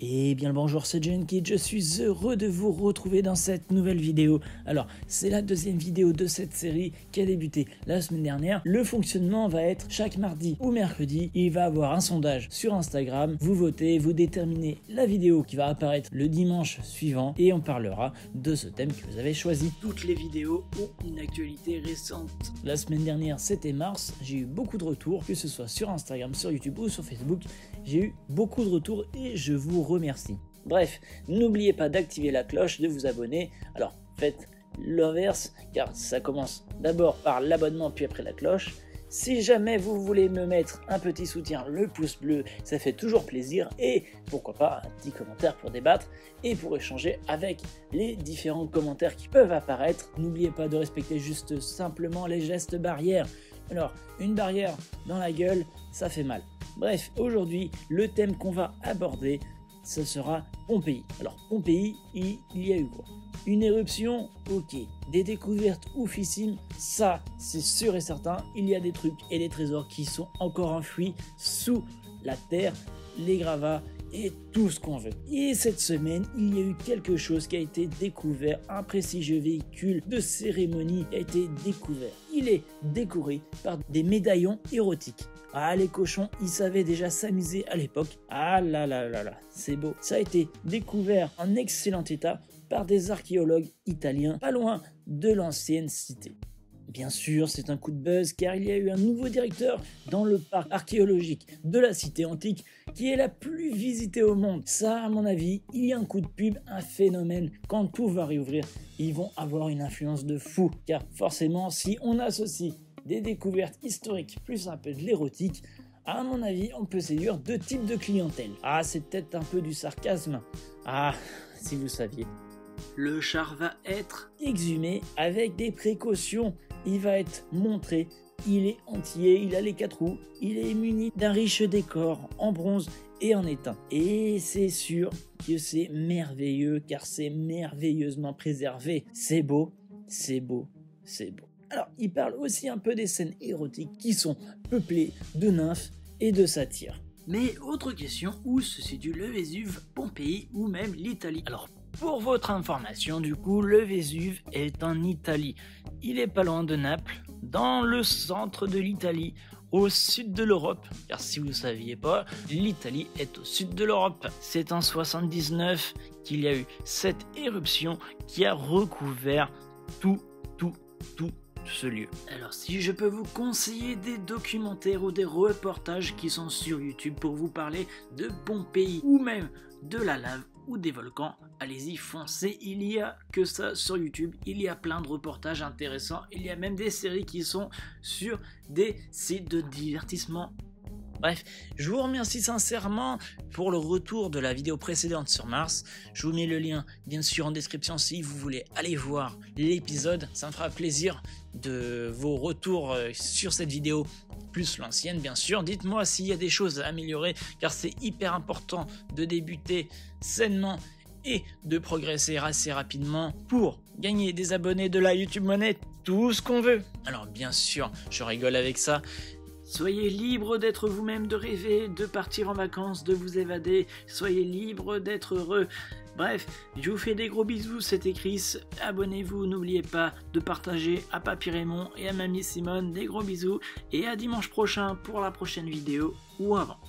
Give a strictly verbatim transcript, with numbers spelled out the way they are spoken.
Et bien le bonjour, c'est Junkid, je suis heureux de vous retrouver dans cette nouvelle vidéo. Alors, c'est la deuxième vidéo de cette série qui a débuté la semaine dernière. Le fonctionnement va être chaque mardi ou mercredi, il va avoir un sondage sur Instagram. Vous votez, vous déterminez la vidéo qui va apparaître le dimanche suivant et on parlera de ce thème que vous avez choisi. Toutes les vidéos ont une actualité récente. La semaine dernière, c'était mars, j'ai eu beaucoup de retours, que ce soit sur Instagram, sur YouTube ou sur Facebook. J'ai eu beaucoup de retours et je vous remercie. Bref, n'oubliez pas d'activer la cloche, de vous abonner. Alors, faites l'inverse, car ça commence d'abord par l'abonnement, puis après la cloche. Si jamais vous voulez me mettre un petit soutien, le pouce bleu, ça fait toujours plaisir. Et pourquoi pas un petit commentaire pour débattre et pour échanger avec les différents commentaires qui peuvent apparaître. N'oubliez pas de respecter juste simplement les gestes barrières. Alors, une barrière dans la gueule, ça fait mal. Bref, aujourd'hui, le thème qu'on va aborder, ce sera Pompéi. Alors, Pompéi, il, il y a eu quoi? Une éruption, ok. Des découvertes oufissimes, ça, c'est sûr et certain. Il y a des trucs et des trésors qui sont encore enfouis sous la terre, les gravats et tout ce qu'on veut. Et cette semaine, il y a eu quelque chose qui a été découvert, un prestigieux véhicule de cérémonie qui a été découvert. Il est décoré par des médaillons érotiques. Ah, les cochons, ils savaient déjà s'amuser à l'époque. Ah là là là là, c'est beau. Ça a été découvert en excellent état par des archéologues italiens, pas loin de l'ancienne cité. Bien sûr, c'est un coup de buzz car il y a eu un nouveau directeur dans le parc archéologique de la cité antique qui est la plus visitée au monde. Ça, à mon avis, il y a un coup de pub, un phénomène. Quand tout va réouvrir, ils vont avoir une influence de fou. Car forcément, si on associe des découvertes historiques plus un peu de l'érotique, à mon avis, on peut séduire deux types de clientèle. Ah, c'est peut-être un peu du sarcasme. Ah, si vous saviez. Le char va être exhumé avec des précautions. Il va être montré, il est entier, il a les quatre roues, il est muni d'un riche décor en bronze et en étain. Et c'est sûr que c'est merveilleux car c'est merveilleusement préservé. C'est beau, c'est beau, c'est beau. Alors, il parle aussi un peu des scènes érotiques qui sont peuplées de nymphes et de satyres. Mais autre question, où se situe le Vésuve, Pompéi ou même l'Italie? Alors, pour votre information, du coup, le Vésuve est en Italie. Il est pas loin de Naples, dans le centre de l'Italie, au sud de l'Europe. Car si vous ne saviez pas, l'Italie est au sud de l'Europe. C'est en soixante-dix-neuf qu'il y a eu cette éruption qui a recouvert tout, tout, tout ce lieu. Alors si je peux vous conseiller des documentaires ou des reportages qui sont sur YouTube pour vous parler de Pompéi ou même de la lave ou des volcans, allez-y, foncez, il y a que ça sur YouTube, il y a plein de reportages intéressants, il y a même des séries qui sont sur des sites de divertissement. Bref, je vous remercie sincèrement pour le retour de la vidéo précédente sur Mars. Je vous mets le lien bien sûr en description si vous voulez aller voir l'épisode. Ça me fera plaisir de vos retours sur cette vidéo, plus l'ancienne bien sûr. Dites-moi s'il y a des choses à améliorer car c'est hyper important de débuter sainement et de progresser assez rapidement pour gagner des abonnés, de la YouTube Money, tout ce qu'on veut. Alors bien sûr, je rigole avec ça. Soyez libre d'être vous-même, de rêver, de partir en vacances, de vous évader. Soyez libre d'être heureux. Bref, je vous fais des gros bisous, c'était Chris. Abonnez-vous, n'oubliez pas de partager à Papy Raymond et à Mamie Simone. Des gros bisous et à dimanche prochain pour la prochaine vidéo ou avant.